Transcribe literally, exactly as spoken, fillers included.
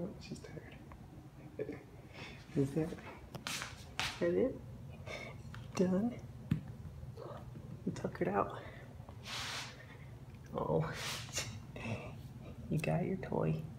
Oh, she's tired. Is that, is that it? Done? You tuckered out? Oh, you got your toy.